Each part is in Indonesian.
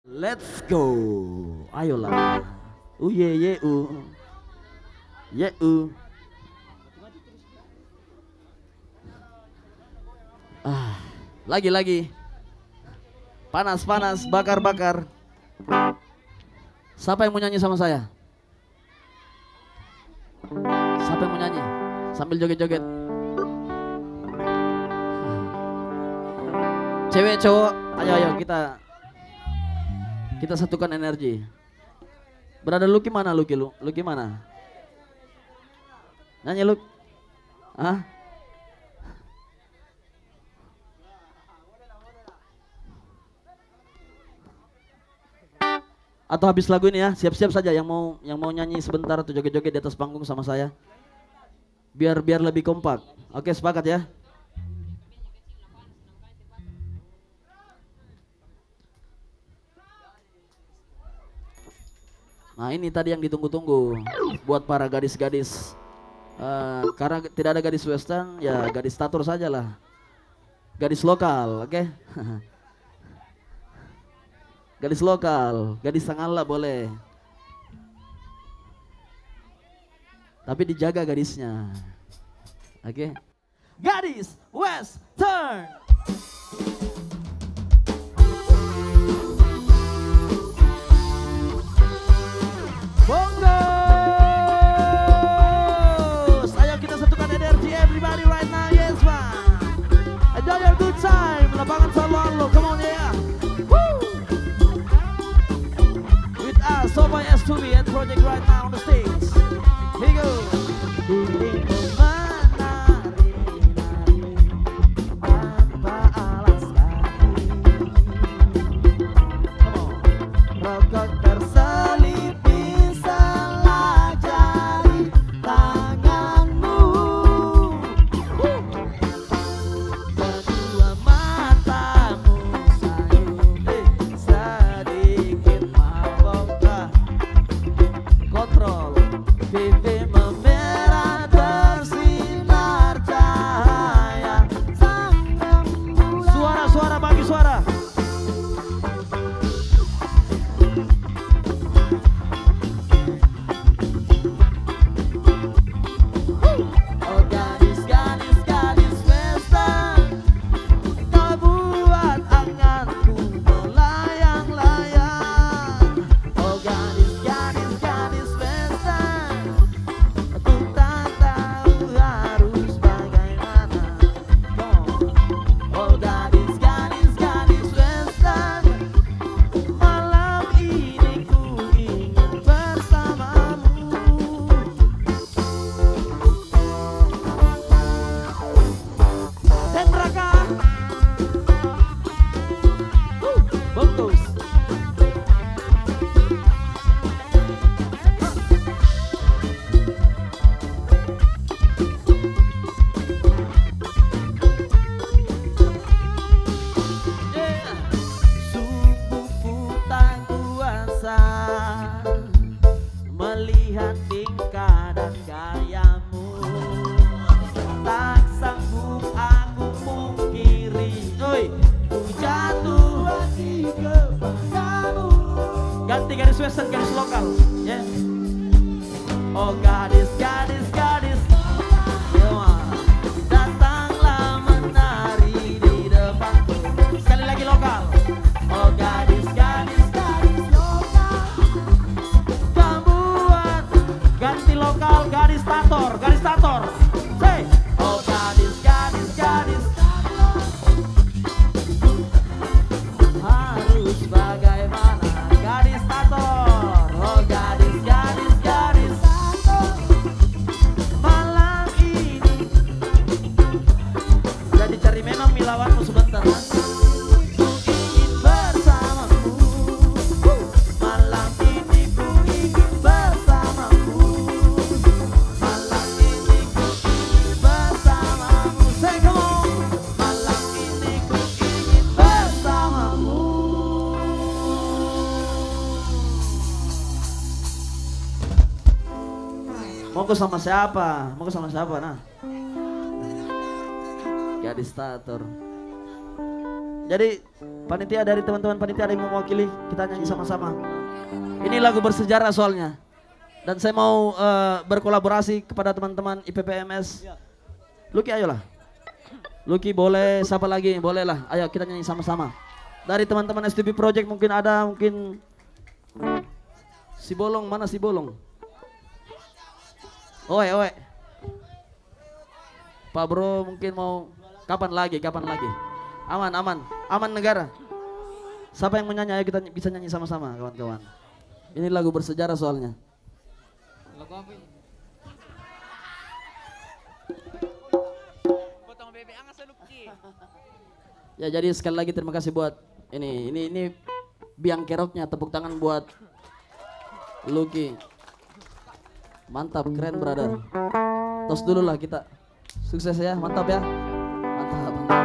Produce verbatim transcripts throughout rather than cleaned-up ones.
Let's go. Ayolah. U ye ye u. Ye u. Ah, lagi lagi. Panas panas, bakar bakar. Siapa yang mau nyanyi sama saya? Siapa yang mau nyanyi? Sambil joget-joget. Cewek cowok, ayo ayo kita kita satukan energi. Berada Lucky mana Lucky lu? Lucky mana? Nyanyi Lucky. Hah? Atau habis lagu ini ya, siap-siap saja yang mau yang mau nyanyi sebentar atau joget-joget di atas panggung sama saya. Biar biar lebih kompak. Oke, sepakat ya? Nah ini tadi yang ditunggu-tunggu buat para gadis-gadis. Uh, karena tidak ada gadis western, ya gadis statur saja lah. Gadis lokal, oke? Okay? Gadis lokal, gadis Sangala boleh. Tapi dijaga gadisnya. Oke? Okay? Gadis western. Bongos, ayo kita satukan energi everybody right now, yes man. Enjoy your good time, lapangan selalu, come on yeah. Woo! With us, Soba S two B and project right now on the stage. Here you go. Melihat tingkah dan gayamu, tak sanggup aku mungkiri. Oi, ku jatuh hati kepadamu. Ganti gadis western, gadis lokal, ya. Yeah. Oh gadis, gadis, gadis, datanglah menari di depanku. Sekali lagi lokal. Oh gadis, gadis, gadis lokal. Ganti lokal, gadis tator, gadis tator. Say, oh gadis, gadis, gadis, harus bagaimana? Gadis tator, oh gadis, gadis, gadis, malam ini. Jadi cari memang milawanmu sebentar. Mau ke sama siapa? Mau ke sama siapa nah? Gadis tator. Jadi panitia dari teman-teman panitia ada yang mewakili, kita nyanyi sama-sama. Ini lagu bersejarah soalnya. Dan saya mau uh, berkolaborasi kepada teman-teman I P P M S. Lucky ayolah. Lucky boleh, siapa lagi? Boleh lah. Ayo kita nyanyi sama-sama. Dari teman-teman S T B Project mungkin ada, mungkin si Bolong, mana si Bolong? Oe, oe. Pak Bro mungkin mau kapan lagi, kapan lagi? Aman, aman, aman negara. Siapa yang mau nyanyi? Ayo kita bisa nyanyi sama-sama kawan-kawan. Ini lagu bersejarah soalnya. Lagu apa ini? Potong bebek angas Lucky. Ya jadi sekali lagi terima kasih buat ini, ini, ini biang keroknya, tepuk tangan buat Lucky. Mantap, keren brother. Tos dulu lah kita. Sukses ya, mantap ya. Mantap, mantap.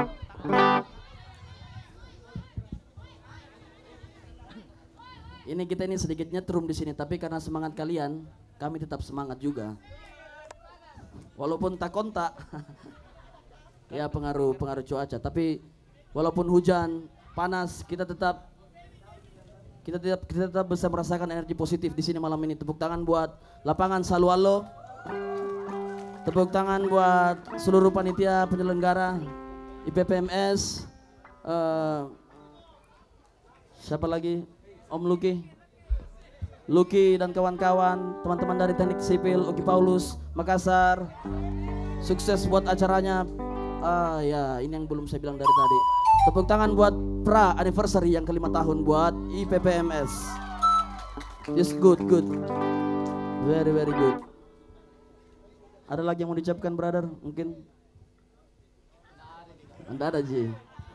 Ini kita ini sedikit nyetrum di sini, tapi karena semangat kalian, kami tetap semangat juga. Walaupun tak kontak, ya pengaruh pengaruh cuaca. Tapi walaupun hujan, panas, kita tetap kita tetap kita tetap bisa merasakan energi positif di sini malam ini. Tepuk tangan buat lapangan Salualo. Tepuk tangan buat seluruh panitia penyelenggara I P P M S. Uh, siapa lagi? Om Lucky, Lucky dan kawan-kawan, teman-teman dari Teknik Sipil, Uki Paulus, Makassar. Sukses buat acaranya. Ah ya, ini yang belum saya bilang dari tadi. Tepuk tangan buat pra anniversary yang kelima tahun buat I P P M S. Just good, good, very very good. Ada lagi yang mau diucapkan brother? Mungkin? Anda ada Ji.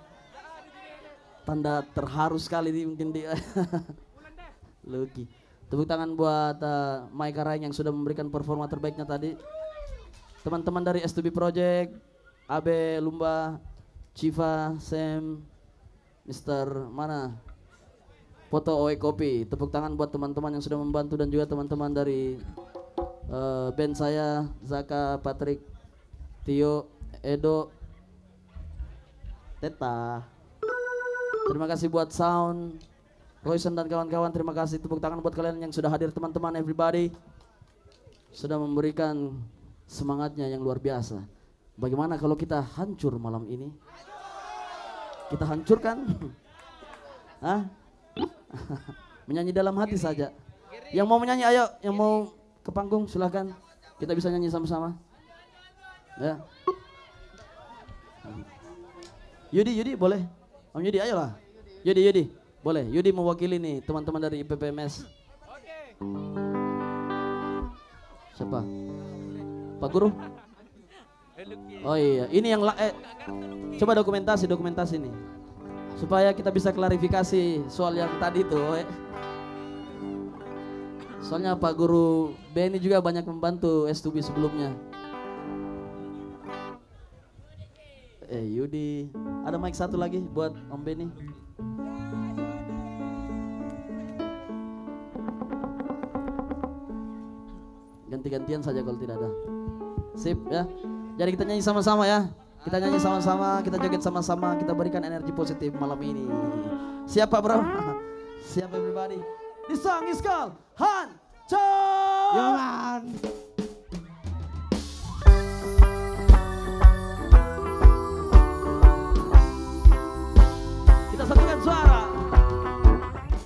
Tanda terharu sekali nih mungkin dia. Lucky. Tepuk tangan buat uh, Maika Raing yang sudah memberikan performa terbaiknya tadi. Teman-teman dari S two B Project, Abe, Lumba, Civa, Sam, Mister mana? Foto Oe Kopi. Tepuk tangan buat teman-teman yang sudah membantu dan juga teman-teman dari uh, band saya, Zaka, Patrick, Tio, Edo, Teta. Terima kasih buat sound, Royson dan kawan-kawan. Terima kasih, tepuk tangan buat kalian yang sudah hadir, teman-teman, everybody. Sudah memberikan semangatnya yang luar biasa. Bagaimana kalau kita hancur malam ini? Kita hancurkan? Hah? Menyanyi dalam hati saja. Yang mau menyanyi ayo, yang mau ke panggung silahkan. Kita bisa nyanyi sama-sama. Ya. Yudi, Yudi boleh. Om Yudi ayolah. Yudi, Yudi boleh. Yudi mewakili nih teman-teman dari I P P M S. Siapa? Pak Guru? Oh iya, ini yang la eh, coba dokumentasi dokumentasi nih supaya kita bisa klarifikasi soal yang tadi tuh. Eh. Soalnya Pak Guru Benny juga banyak membantu S two B sebelumnya. Eh Yudi, ada mic satu lagi buat Om Benny. Ganti-gantian saja kalau tidak ada. Sip ya. Jadi kita nyanyi sama-sama ya. Kita nyanyi sama-sama, kita joget sama-sama, kita berikan energi positif malam ini. Siapa bro? Siapa everybody? This song is called Hancur.